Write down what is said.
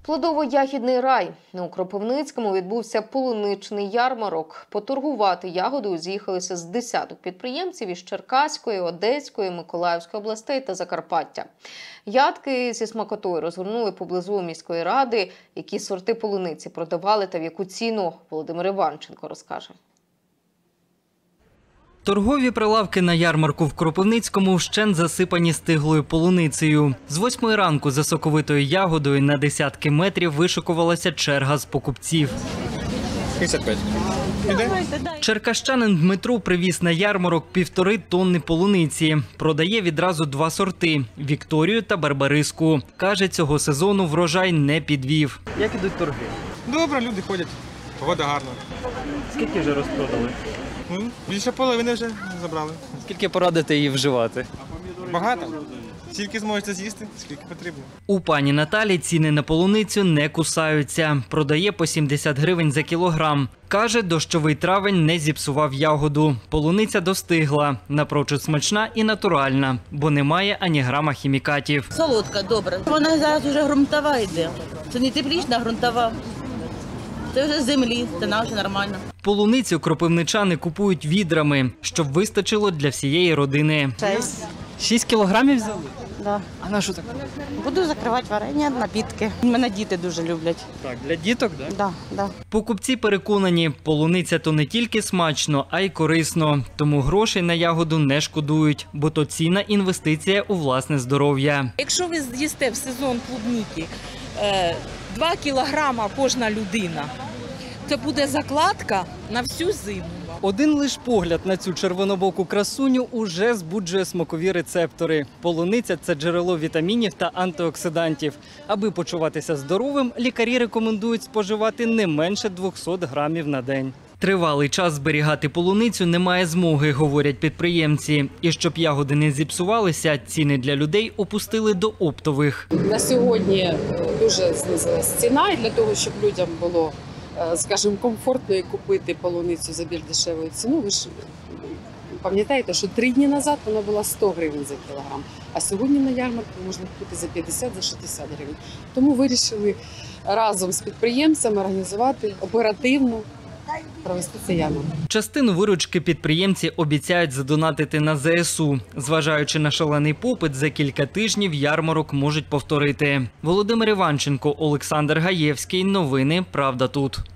Плодово-ягідний рай. У Кропивницькому відбувся полуничний ярмарок. Поторгувати ягодою з'їхалися з десяток підприємців із Черкаської, Одеської, Миколаївської областей та Закарпаття. Ядки зі смакотою розгорнули поблизу міської ради. Які сорти полуниці продавали та в яку ціну, Володимир Іванченко розкаже. Торгові прилавки на ярмарку в Кропивницькому вщент засипані стиглою полуницею. З 8 ранку за соковитою ягодою на десятки метрів вишикувалася черга з покупців. 55. Черкащанин Дмитро привіз на ярмарок 1,5 тонни полуниці. Продає відразу 2 сорти – Вікторію та Барбариску. Каже, цього сезону врожай не підвів. Як ідуть торги? Добре, люди ходять. Погода гарна. Скільки вже розпродали? Більше половини вже забрали. Скільки порадите її вживати? Багато. Скільки зможете з'їсти, скільки потрібно. У пані Наталі ціни на полуницю не кусаються. Продає по 70 гривень за кілограм. Каже, дощовий травень не зіпсував ягоду. Полуниця достигла, напрочуд смачна і натуральна, бо немає ані грама хімікатів. Солодка, добра. Вона зараз вже ґрунтова йде. Це не теплічна, а ґрунтова. Це вже з землі, це наша нормально. Полуницю кропивничани купують відрами, щоб вистачило для всієї родини. 6 кілограмів взяли? Да. А на що так? Буду закривати варення, напітки. Мене діти дуже люблять. Так, для діток, так? Да, да. Покупці переконані, полуниця то не тільки смачно, а й корисно. Тому грошей на ягоду не шкодують, бо то цінна інвестиція у власне здоров'я. Якщо ви з'їсте в сезон клубніки 2 кілограма кожна людина, це буде закладка на всю зиму. Один лиш погляд на цю червонобоку красуню уже збуджує смакові рецептори. Полуниця – це джерело вітамінів та антиоксидантів. Аби почуватися здоровим, лікарі рекомендують споживати не менше 200 грамів на день. Тривалий час зберігати полуницю немає змоги, говорять підприємці. І щоб ягоди не зіпсувалися, ціни для людей опустили до оптових. На сьогодні дуже знизилась ціна, і для того, щоб людям було, скажімо, комфортно купити полуницю за більш дешевою ціною. Ви ж пам'ятаєте, що 3 дні назад вона була 100 гривень за кілограм, а сьогодні на ярмарку можна купити за 50, за 60 гривень. Тому вирішили разом з підприємцями організувати оперативно провести цей ярмарок. Частину виручки підприємці обіцяють задонатити на ЗСУ. Зважаючи на шалений попит, за кілька тижнів ярмарок можуть повторити. Володимир Іванченко, Олександр Гаєвський. Новини «Правда тут».